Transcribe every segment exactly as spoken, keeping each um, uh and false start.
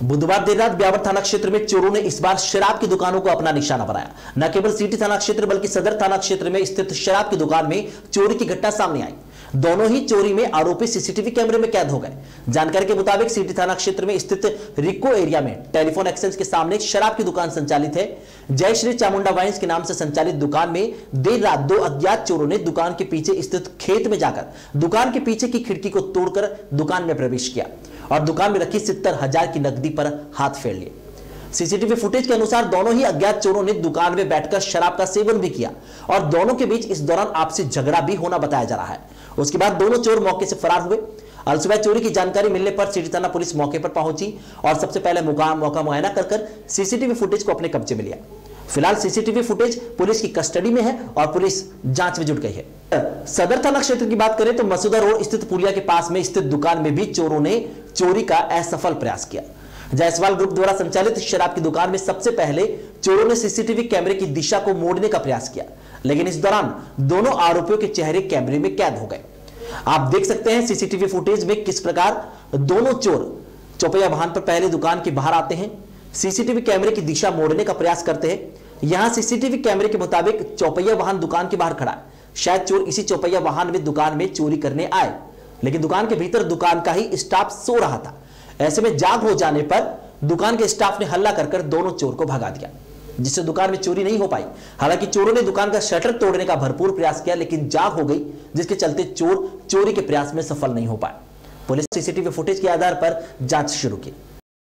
बुधवार देर रात ब्यावर थाना क्षेत्र में चोरों ने इस बार शराब की दुकानों को अपना निशाना बनाया। न केवल सिटी थाना क्षेत्र बल्कि सदर थाना क्षेत्र में स्थित शराब की दुकान में चोरी की घटना सामने आई। दोनों ही चोरी में आरोपी सीसीटीवी कैमरे में कैद हो गए। जानकारी के मुताबिक सिटी थाना क्षेत्र में स्थित रिको एरिया में टेलीफोन एक्सचेंज के सामने एक शराब की दुकान संचालित है। जय श्री चामुंडा वाइन्स के नाम से संचालित दुकान में देर रात दो अज्ञात चोरों ने दुकान के पीछे स्थित खेत में जाकर दुकान के पीछे की खिड़की को तोड़कर दुकान में प्रवेश किया और दुकान में रखी सत्तर हजार की नकदी पर हाथ फेर लिए। सीसीटीवी फुटेज के अनुसार दोनों ही अज्ञात चोरों ने दुकान में बैठकर शराब का सेवन भी किया और दोनों के बीच इस दौरान आपसी झगड़ा भी होना बताया जा रहा है। उसके बाद दोनों चोर मौके से फरार हुए। अलसुबह चोरी की जानकारी मिलने पर सिटी थाना पुलिस मौके पर पहुंची और सबसे पहले मुकाम मौका मुआयना कर कर सीसीटीवी फुटेज को अपने कब्जे में लिया। फिलहाल सीसीटीवी फुटेज पुलिस की कस्टडी में है और पुलिस जांच में जुट गई है। सदर थाना क्षेत्र की बात करें तो मसूदा रोड स्थित पुलिया के पास में स्थित दुकान में भी चोरों ने चोरी का असफल प्रयास किया। जायसवाल ग्रुप द्वारा संचालित शराब की दुकान में सबसे पहले चोरों ने सीसीटीवी कैमरे की दिशा को मोड़ने का प्रयास किया, लेकिन इस दौरान दोनों आरोपियों के चेहरे कैमरे में कैद हो गए। आप देख सकते हैं सीसीटीवी फुटेज में किस प्रकार दोनों चोर चौपैया वाहन पर पहले दुकान के बाहर आते हैं, सीसीटीवी कैमरे की दिशा मोड़ने का प्रयास करते हैं। यहां सीसीटीवी कैमरे के मुताबिक चौपैया वाहन दुकान के बाहर खड़ा है। शायद चोर इसी चौपैया वाहन में दुकान में चोरी करने आए, लेकिन दुकान के भीतर दुकान का ही स्टाफ सो रहा था। ऐसे में जाग हो जाने पर दुकान के स्टाफ ने हल्ला कर कर दोनों चोर को भगा दिया, जिससे दुकान में चोरी नहीं हो पाई। हालांकि चोरों ने दुकान का शटर तोड़ने का भरपूर प्रयास किया, लेकिन जाग हो गई, जिसके चलते चोर चोरी के प्रयास में सफल नहीं हो पाए। पुलिस सीसीटीवी फुटेज के आधार पर जांच शुरू की।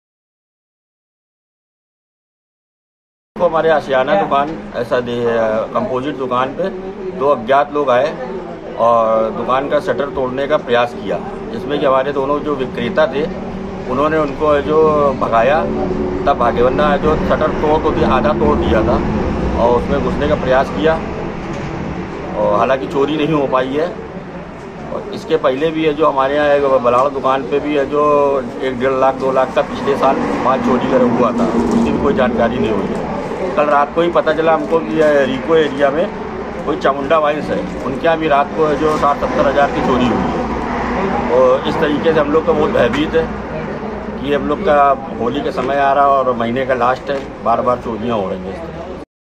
तो हमारे आशियाना दुकान ऐसा कंपोजिट दुकान पे दो अज्ञात लोग आए और दुकान का शटर तोड़ने का प्रयास किया, जिसमें कि हमारे दोनों जो विक्रेता थे उन्होंने उनको जो भगाया, तब भागे, वरना जो शटर तोड़ को दिया आधा तोड़ दिया था और उसमें घुसने का प्रयास किया और हालांकि चोरी नहीं हो पाई है। और इसके पहले भी है जो हमारे यहाँ एक बलाड़ दुकान पे भी है जो एक डेढ़ लाख दो लाख का पिछले साल वहाँ चोरी कर हुआ था, उसकी भी कोई जानकारी नहीं हुई है। कल रात को ही पता चला हमको कि रिको एरिया में कोई चामुंडा वाइन्स है, उनके यहाँ भी रात को जो साठ सत्तर हज़ार की चोरी हुई है। और इस तरीके से हम लोग का बहुत भयभीत है कि हम लोग का होली का समय आ रहा और महीने का लास्ट है, बार बार चोरियाँ हो रही हैं।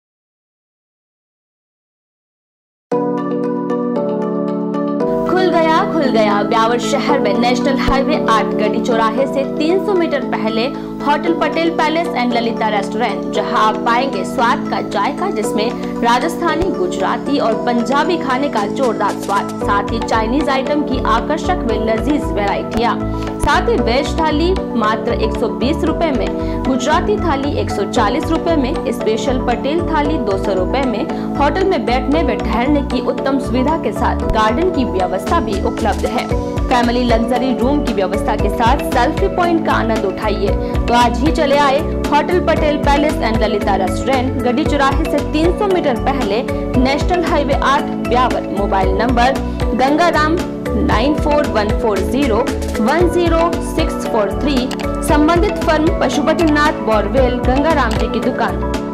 खुल गया खुल गया ब्यावर शहर में नेशनल हाईवे आठ गढ़ी चौराहे से तीन सौ मीटर पहले hotel Patel palace and Lalita restaurant, जहां आप पाएंगे स्वाद का जायका, जिसमें राजस्थानी, गुजराती और पंजाबी खाने का जोरदार स्वाद, साथ ही चाइनीज आइटम की आकर्षक व लजीज वैरायटियां, साथ ही वेज थाली मात्र एक सौ बीस रुपए में, गुजराती थाली एक सौ चालीस रुपए में, स्पेशल पटेल थाली दो सौ रुपए में, होटल में बैठने व ठहरने की उत्तम सुविधा के साथ गार्डन की व्यवस्था भी उपलब्ध है। फैमिली लग्जरी रूम की व्यवस्था के साथ सेल्फी पॉइंट का आनंद उठाइए। तो आज ही चले आए hotel Patel palace and Lalita restaurant, Garhi चौराहे से तीन सौ मीटर पहले, नेशनल हाईवे आठ, Beawar. Mobile number Gangaram nine four one four zero one zero six four three. संबंधित फर्म पशुपतिनाथ बोरवेल, गंगाराम जी की दुकान।